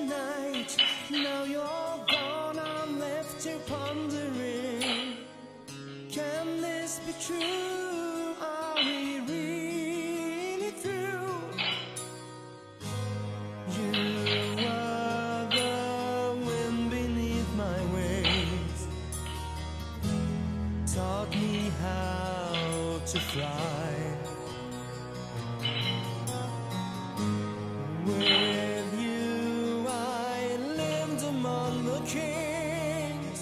night. Now you're gone, I'm left here pondering. Can this be true? Are we really through? You are the wind beneath my wings, taught me how to fly. With you I lived among the kings.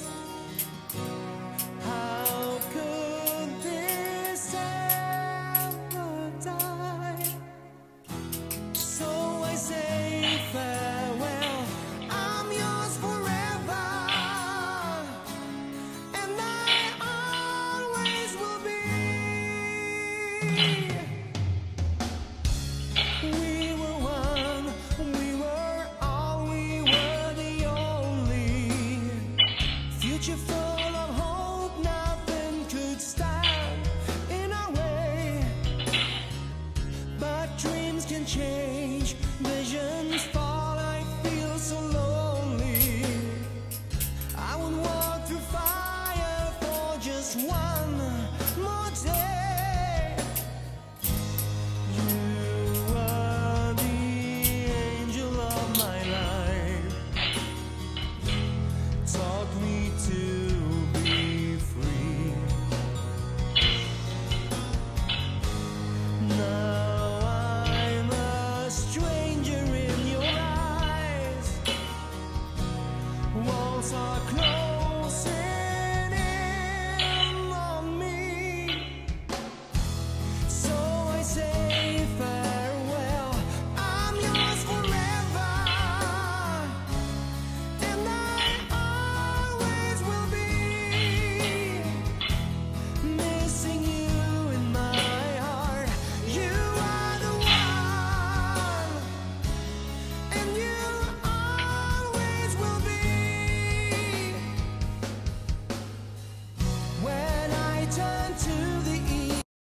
How could this ever die? So I say farewell, I'm yours forever, and I always will be. We were one, we were all, we were the only. Future full of hope, nothing could stand in our way. But dreams can change, visions fall, I feel so lonely. I would walk through fire for just one more day. You are the angel of my life, taught me to be free. Now I'm a stranger in your eyes. Walls are closed.